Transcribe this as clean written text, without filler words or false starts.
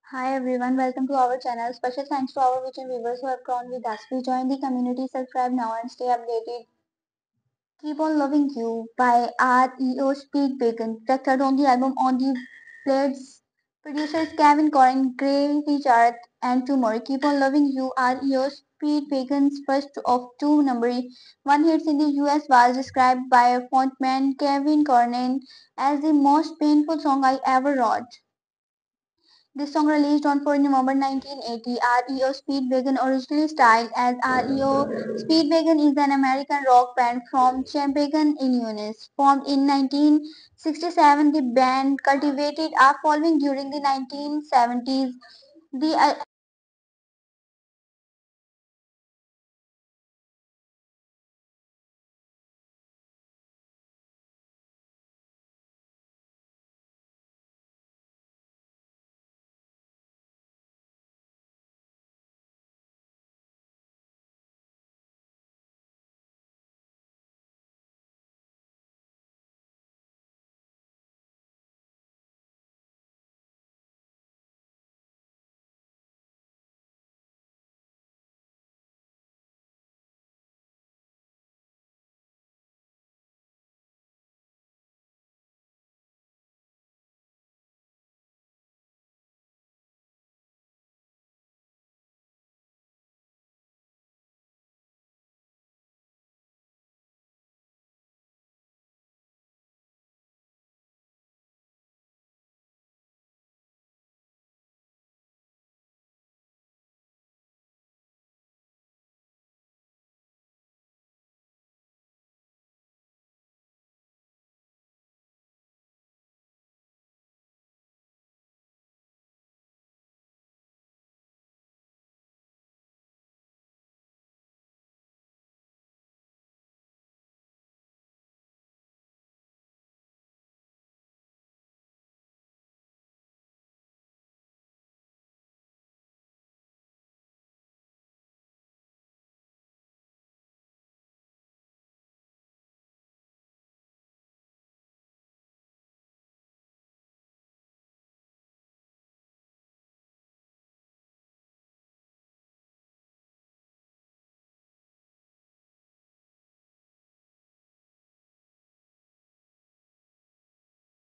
Hi everyone, welcome to our channel. Special thanks to our Vision viewers who have grown with us. Please join the community, subscribe now and stay updated. Keep on Loving You by REO Speedwagon, directed on the album On the Blades. Producers Kevin Corin, Gray Richard and two more. Keep on Loving You, REO Speedwagon's first of two number one hits in the US was described by frontman Kevin Corin as the most painful song I ever wrote. This song released on 4 November 1980, REO Speedwagon, originally styled as REO Speedwagon, is an American rock band from Champaign, Illinois. Formed in 1967, the band cultivated a following during the 1970s. The